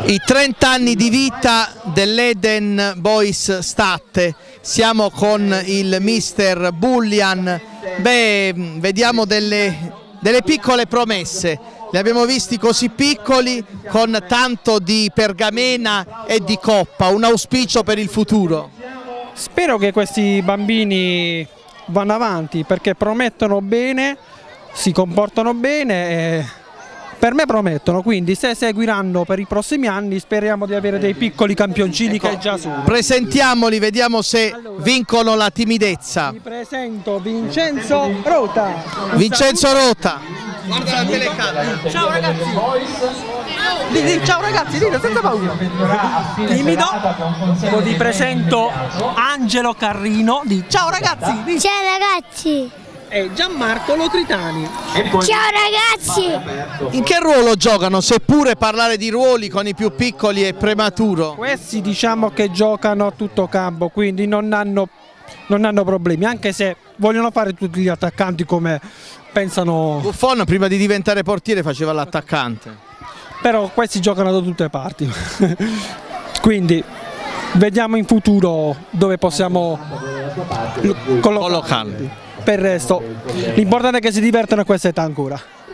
I 30 anni di vita dell'Eden Boys Statte, siamo con il mister Bullian. Vediamo delle piccole promesse, li abbiamo visti così piccoli con tanto di pergamena e di coppa, un auspicio per il futuro. Spero che questi bambini vanno avanti perché promettono bene, si comportano bene e per me promettono, quindi se seguiranno per i prossimi anni speriamo di avere dei piccoli campioncini che già sono. Presentiamoli, vediamo se vincono la timidezza. Vi presento Vincenzo Rota. Vincenzo Rota. Guarda la telecamera. Ciao ragazzi. Ciao ragazzi, dite senza paura. Timido. Poi vi presento Angelo Carrino di Ciao ragazzi. Ciao ragazzi. E Gianmarco Locritani. Ciao ragazzi. In che ruolo giocano, seppure parlare di ruoli con i più piccoli è prematuro? Questi diciamo che giocano a tutto campo, quindi non hanno problemi, anche se vogliono fare tutti gli attaccanti come pensano. Buffon prima di diventare portiere faceva l'attaccante. Però questi giocano da tutte le parti. Quindi vediamo in futuro dove possiamo collocarli. Per il resto l'importante è che si divertano a questa età ancora.